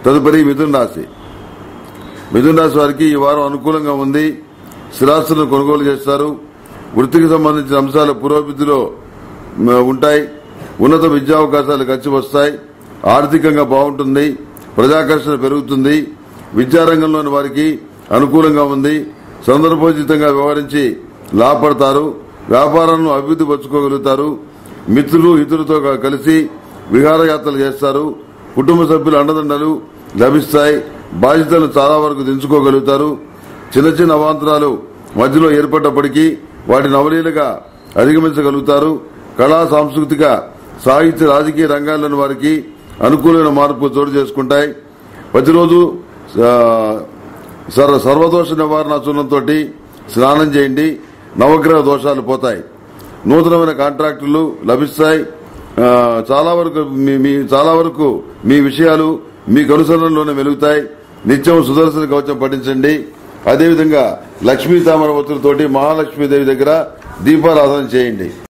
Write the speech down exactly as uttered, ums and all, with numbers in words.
తదుపరి మిథున రాశి. మిథున రాశి వారికి ఈ వారం అనుకూలంగా ఉంది. స్థిరాస్తులను కొనుగోలు చేస్తారు. వృత్తికి సంబంధించిన అంశాలు పురోభివృద్ధిలో ఉంటాయి. ఉన్నత విద్యావకాశాలు కలిసి వస్తాయి. ఆర్థికంగా బాగుంటుంది. ప్రజాకర్షణ పెరుగుతుంది. విద్యారంగంలోని వారికి అనుకూలంగా ఉంది. సందర్భోచితంగా వ్యవహరించి లాభపడతారు. వ్యాపారాలను అభివృద్ధి పరచుకోగలుగుతారు. మిత్రులు హితులతో కలిసి విహారయాత్రలు చేస్తారు. కుటుంబ సభ్యుల అండదండలు లభిస్తాయి. బాధ్యతలను చాలా వరకు దించుకోగలుగుతారు. చిన్న చిన్న అవాంతరాలు మధ్యలో ఏర్పడ్డప్పటికీ వాటిని అవలీలగా అధిగమించగలుగుతారు. కళా సాంస్కృతిక సాహిత్య రాజకీయ రంగాల్లోని వారికి అనుకూలమైన మార్పులు చోటు చేసుకుంటాయి. ప్రతిరోజు సర్వదోష నివారణ చూర్ణంతో స్నానం చేయండి. నవగ్రహ దోషాలు పోతాయి. నూతనమైన కాంట్రాక్టులు లభిస్తాయి. చాలా వరకు మీ చాలా వరకు మీ విషయాలు మీకు అనుసరణలోనే వెలుగుతాయి. నిత్యం సుదర్శన కవచం పఠించండి. అదేవిధంగా లక్ష్మీ తామర ఒత్తులతోటి మహాలక్ష్మీదేవి దగ్గర దీపారాధన చేయండి.